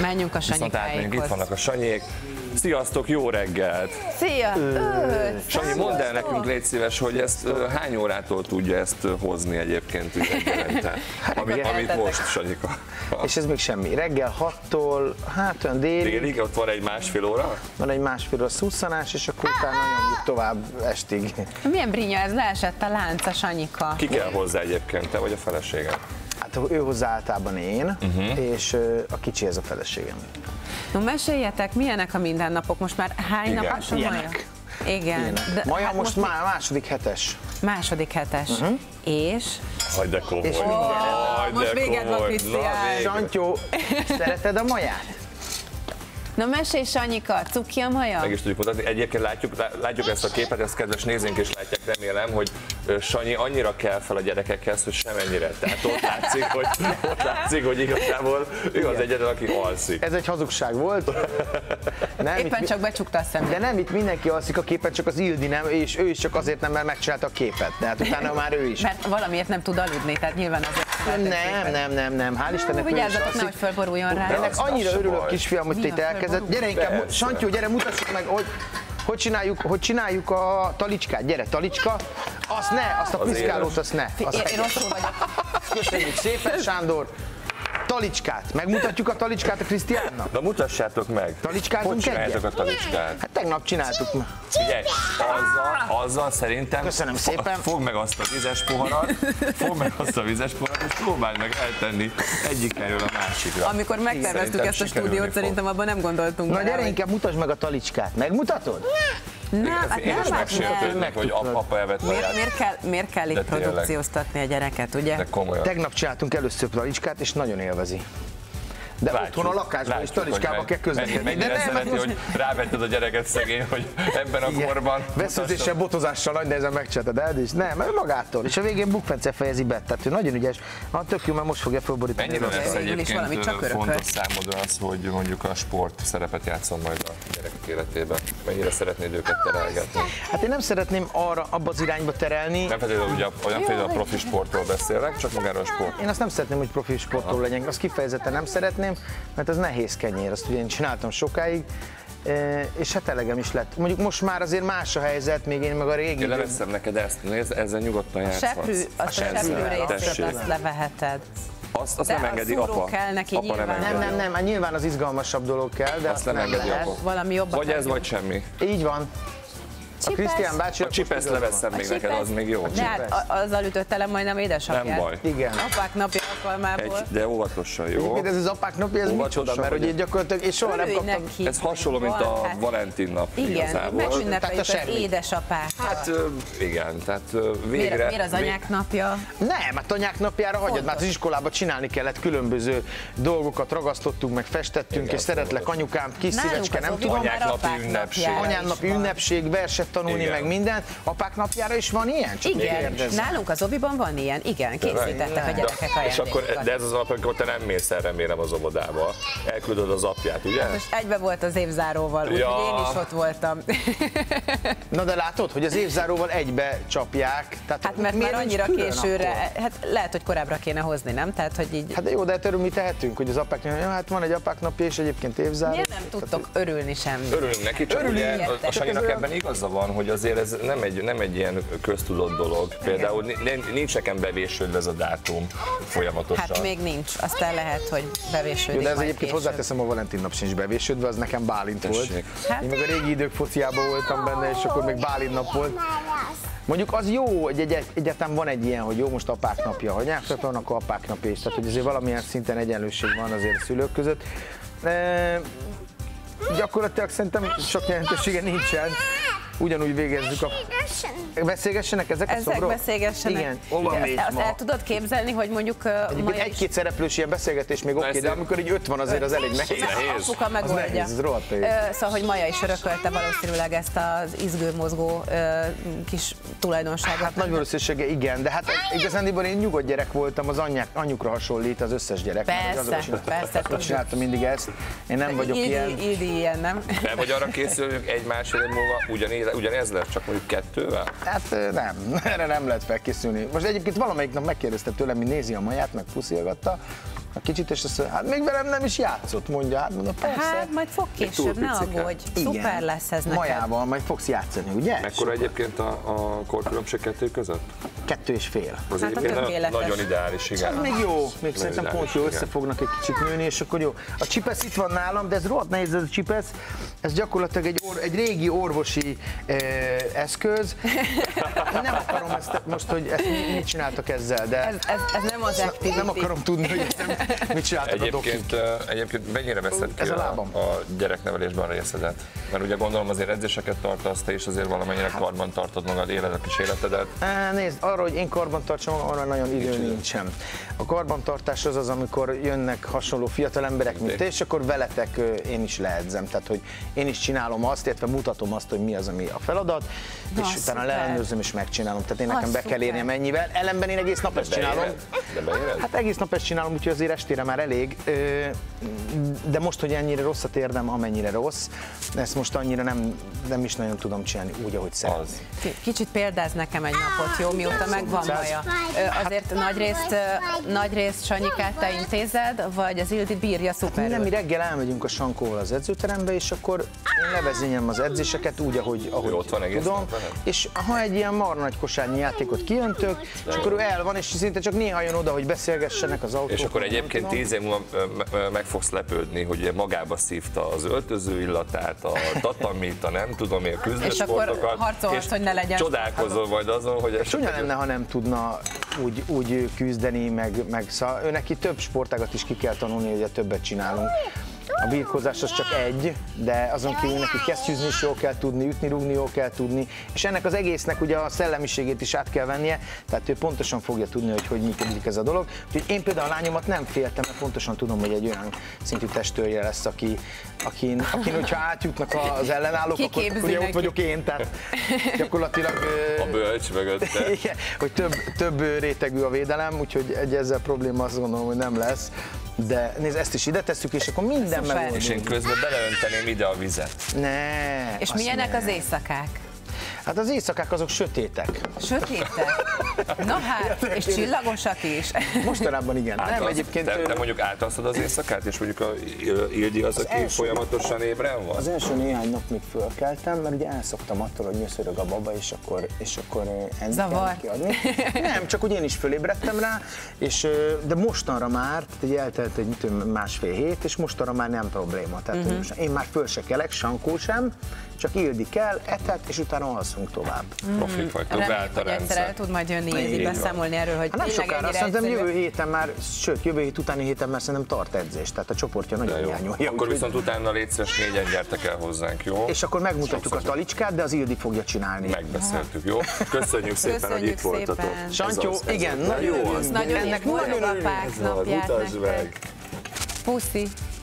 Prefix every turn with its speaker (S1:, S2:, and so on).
S1: Menjünk a Sanyikáékhoz.
S2: Itt vannak a Sanyék. Sziasztok, jó reggelt!
S1: Szia!
S2: Sanyi, mondd el nekünk, légy szíves, hogy ezt hány órától tudja ezt hozni egyébként reggelente? Amit most, Sanyika.
S3: És ez még semmi. Reggel 6-tól, hát olyan délig.
S2: Délig, ott van egy másfél óra?
S3: Van egy másfél óra szusszanás, és akkor utána nyomjuk tovább estig.
S1: Milyen brinya ez, leesett a lánc a Sanyika.
S2: Ki kell hozzá egyébként, te vagy a feleséged?
S3: Hát ő hozzá általában én, és a kicsi ez a feleségem.
S1: No, meséljetek, milyenek a mindennapok? Most már hány napos a Maja? Igen.
S3: Maja hát most már második hetes.
S1: Második hetes. És?
S2: Haj, de komoly.
S3: És
S1: most véged van, Krisztián.
S3: Santyó, szereted a Maját?
S1: Na mesélj, Sanyika, cuki a Maja?
S2: Meg is tudjuk mutatni. Egyébként látjuk ezt a képet, ezt kedves nézőink is látják, remélem, hogy Sanyi annyira kell fel a gyerekekhez, hogy semennyire. Tehát ott látszik, hogy igazából ő az egyetlen, aki alszik.
S3: Ez egy hazugság volt.
S1: Nem, éppen csak becsukta a szemét.
S3: De nem, itt mindenki alszik a képet, csak az Ildi nem, és ő is csak azért nem, mert megcsinálta a képet. Tehát utána már ő is.
S1: Mert valamiért nem tud aludni, tehát nyilván azért.
S3: Nem. Hál' Istennek ő is
S1: vigyázzatok,
S3: alszik.
S1: nehogy fölboruljon rá.
S3: Ennek annyira örülök, kisfiam, hogy te itt elkezded. Gyere inkább, Santyó, gyere, mutassuk meg, hogy csináljuk a talicskát. Gyere, talicska. Azt a piszkálót, azt ne.
S1: Én rosszul vagyok.
S3: Köszönjük szépen, Sándor. Talicskát. Megmutatjuk a talicskát a Krisztiánnak?
S2: Na mutassátok meg.
S3: Talicskázunk
S2: hogy csináljátok
S3: egyet?
S2: a talicskát?
S3: Hát tegnap csináltuk.
S2: Figyelj, azzal szerintem
S3: Köszönöm szépen.
S2: Fogd meg azt a vizes poharat, és próbáld meg eltenni egyik erről a másikra.
S1: Amikor megterveztük ezt a stúdiót, szerintem abban nem gondoltunk.
S3: Na gyere, inkább mutasd meg a talicskát. Megmutatod?
S2: Én is megsértődnek, hogy apa evett Maját.
S1: Miért kell itt produkcióztatni a gyereket, ugye?
S2: De komolyan.
S3: Tegnap csináltunk először talicskát, és nagyon élvezi. De otthon a lakásban is talicskába kell közlekedni.
S2: Mennyire szereti, hogy rávetted a gyereket szegény, hogy ebben a korban...
S3: Veszőzéssel, botozással nagy nehezen megcsináltad, de is nem, magától. És a végén bukfence fejezi be, tehát ő nagyon ügyes. Tök jó, mert most fogja fölborítani.
S2: Mennyire lesz egyébként
S1: csak
S2: fontos számodra az, hogy mondjuk a sport szerepet játszom majd a gyerekek életében? Mennyire szeretnéd őket terelgetni?
S3: Hát én nem szeretném abba az irányba terelni.
S2: Nem feltétlenül a profi sportról beszélek, csak magáról a sport.
S3: Én azt nem szeretném, hogy profi sportról legyen, azt kifejezetten nem szeretném, mert az nehéz kenyér, azt ugye én csináltam sokáig, és hát elegem is lett. Mondjuk most már azért más a helyzet, még én meg a régi...
S2: Én leveszem neked ezt, nézd, ezzel nyugodtan játszhatsz.
S1: A seprű részt azt leveheted.
S2: Azt nem engedi apa.
S1: Kell neki
S2: apa
S3: nem, hát nyilván az izgalmasabb dolog kell, de
S2: azt nem engedi apa.
S1: Valami jobbat.
S2: Vagy ez, vagy semmi.
S3: Így van. A Krisztián bácsi...
S2: A csipeszt leveszem még neked, az még jó.
S1: De hát azzal ütötte le majdnem édesapját.
S2: Nem baj.
S3: Igen.
S1: Apák napja alkalmából.
S2: De óvatosan, jó?
S3: Ez az apák napja, ez micsoda, mert hogy én gyakorlatilag, és soha nem kaptam...
S2: Ez hasonló, mint a Valentin nap igazából.
S1: Igen, megünnepeljük az édesapát.
S2: Hát igen, tehát végre...
S1: Miért az anyák napja?
S3: Nem, hát anyák napjára hagyod, már az iskolában csinálni kellett különböző dolgokat, ragasztottunk, meg festettünk, és szeretlek anyukám, kis szívecske, nem tudom. Anyánnapi ünnepség, verset tanulni, meg mindent. Apák napjára is van ilyen?
S1: Igen, nálunk az obiban van ilyen, igen, készítettek a gyerekek ajándékokat.
S2: De ez az alap, amikor te nem mész el, remélem, az óvodába. Elküldöd az apját, ugye?
S1: Most egybe volt az évzáróval, úgyhogy én is ott voltam.
S3: Na de látod, hogy az évzáróval egybe csapják. Tehát
S1: hát mert már annyira későre, hát lehet, hogy korábbra kéne hozni, nem? Tehát, hogy így...
S3: Hát de jó, de hát mi tehetünk, hogy az apáknak, hát van egy apák napja, és egyébként évzáró.
S1: Miért nem tudtok örülni semmi?
S2: Örülünk neki, csak ugye a Sanyinak ebben igaza van, hogy azért ez nem egy ilyen köztudott dolog. Például nincs nekem bevésődve ez a dátum folyamatosan.
S1: Hát még nincs, aztán lehet, hogy bevésődik.
S3: Jó, de ez egyébként hozzáteszem, a Valentin nap sincs bevésődve, az nekem Bálint volt. Hát? Én meg a régi idők fociában voltam benne, és akkor még Bálint nap volt. Mondjuk az jó, hogy egyáltalán van egy ilyen, hogy jó, most apák napja, hogy van, akkor apák napja is. Tehát, hogy azért valamilyen szinten egyenlőség van azért a szülők között. Gyakorlatilag szerintem sok jelentősége nincsen. Ugyanúgy végezzük a... Beszélgessenek ezek a szobrok?
S1: Beszélgessenek.
S3: Igen.
S1: Azt el tudod képzelni, hogy mondjuk...
S3: Egyébként egy-két szereplős ilyen beszélgetés még oké, de amikor így 5 van, azért az elég nehéz.
S1: Apuka megoldja. Szóval, hogy Maja is örökölte valószínűleg ezt az izgő-mozgó kis tulajdonságot.
S3: Hát nagy valószínűsége igen, de hát igazándiból én nyugodt gyerek voltam, az anyukra hasonlít az összes gyerek.
S1: Persze.
S3: Csináltam mindig ezt. Én nem vagyok ilyen.
S1: Ildi ilyen, nem?
S2: Nem vagy arra készülünk egy-másfél év múlva ugyanez lesz, csak mondjuk 2-vel?
S3: Hát nem, erre nem lehet felkészülni. Most egyébként valamelyik nap megkérdezte tőlem, hogy nézi a Maját, meg puszilgatta, a kicsit, és azt mondja, hát még velem nem is játszott, mondja, hát mondom, persze.
S1: Hát majd fog később, ne aggódj, szuper lesz ez neked.
S3: Majával majd fogsz játszani, ugye?
S2: Mekkora egyébként a korkülönbség kettő között?
S3: 2,5.
S2: Az
S1: hát
S2: nagyon ideális, igen.
S3: Ez még jó, még szerintem pont jó, összefognak egy kicsit nőni, és akkor jó. A csipesz itt van nálam, de ez rohadt nehéz ez a csipesz, ez gyakorlatilag egy régi orvosi eszköz. Nem akarom ezt most, hogy ezt mit csináltak ezzel, de...
S1: Ez nem az activity.
S3: Nem akarom tudni, hogy mit csináltak a dokik.
S2: Egyébként mennyire veszed ki a gyereknevelésben a részedet? Mert ugye gondolom azért edzéseket tartasz, te is azért valamennyire karban tartod magad, éled a kis életedet.
S3: Nézd, arra, hogy én karban tartsam, arra nagyon idő nincsen. A karbantartás az, amikor jönnek hasonló fiatal emberek, mint te, és akkor veletek én is leedzem. Tehát, hogy én is csinálom azt, illetve mutatom azt, hogy mi az, ami a feladat, és utána leellenőrzöm és megcsinálom. Tehát én nekem be kell érni mennyivel. Ellenben én egész nap ezt csinálom. Hát egész nap ezt csinálom, úgyhogy azért estére már elég. De most, hogy ennyire rosszat érdem, amennyire rossz, ezt most annyira nem is nagyon tudom csinálni úgy, ahogy szeretném.
S1: Kicsit példáz nekem egy napot, jó, mióta megvan Maja. Azért nagyrészt Sanyikát te intézed, vagy az Ildi bírja szuperül?
S3: Nem, mi reggel elmegyünk a Sankóval az edzőterembe, és akkor én levezényem az edzéseket úgy, ahogy
S2: ott van
S3: tudom. És ha egy ilyen marha nagy kosárnyi játékot kiöntök, és akkor ő el van, és szinte csak néha jön oda, hogy beszélgessenek az autók.
S2: És akkor egyébként 10 év múlva meg fogsz lepődni, hogy magába szívta az öltöző illatát, a tatamit, a nem tudom én, a küzdősportokat.
S1: És akkor harcolsz, hogy ne legyen.
S2: Csodálkozol majd azon, hogy...
S3: Csúnya lenne, ha nem tudna úgy küzdeni, meg szóval ő neki több sportágat is ki kell tanulni, hogy többet csinálunk. A birkózás az csak egy, de azon kívül neki kesztyűzni is jól kell tudni, ütni, rúgni jól kell tudni, és ennek az egésznek ugye a szellemiségét is át kell vennie, tehát ő pontosan fogja tudni, hogy működik ez a dolog. Úgyhogy én például a lányomat nem féltem, mert pontosan tudom, hogy egy olyan szintű testőrje lesz, akin hogyha átjutnak az ellenállók, akkor ugye ott vagyok én, tehát gyakorlatilag...
S2: A bölcs mögötte.
S3: Igen, hogy több rétegű a védelem, úgyhogy ezzel probléma azt gondolom, hogy nem lesz. De nézd, ezt is ide tesszük, és akkor minden megoldódik.
S2: És én közben beleönteném ide a vizet.
S3: Ne.
S1: És milyenek az éjszakák?
S3: Hát az éjszakák azok sötétek.
S1: Sötétek? Na hát, és csillagosak is.
S3: Mostanában igen. Nem, egyébként...
S2: Te mondjuk átalszod az éjszakát, és mondjuk a Ildi az aki folyamatosan ébren van?
S3: Az első néhány nap még fölkeltem, mert ugye elszoktam attól, hogy nyöszörög a baba, és akkor enni kell kiadni. Nem, csak úgy én is fölébredtem rá, de mostanra már, tehát eltelt egy másfél hét, és mostanra már nem probléma. Tehát én már föl se kelek, Sankó sem, csak Ildi kell, etet, és utána alszunk tovább.
S2: Profik vagytok, beállt a rendszer.
S1: Egyszer el tud majd jönni Ildi beszámolni erről, hogy
S3: nem sokára, szerintem jövő héten már, sőt, jövő hét utáni héten már szerintem tart edzés, tehát a csoportja nagyon hiányolja.
S2: Akkor viszont utána légy szíves, 4-en gyertek el hozzánk, jó?
S3: És akkor megmutatjuk a talicskát, de az Ildi fogja csinálni.
S2: Megbeszéltük, jó? Köszönjük szépen, hogy itt voltatok.
S3: Santyó, igen, nagyon jó.
S1: Nagyon jó, boldog apák napját nektek. Puszi.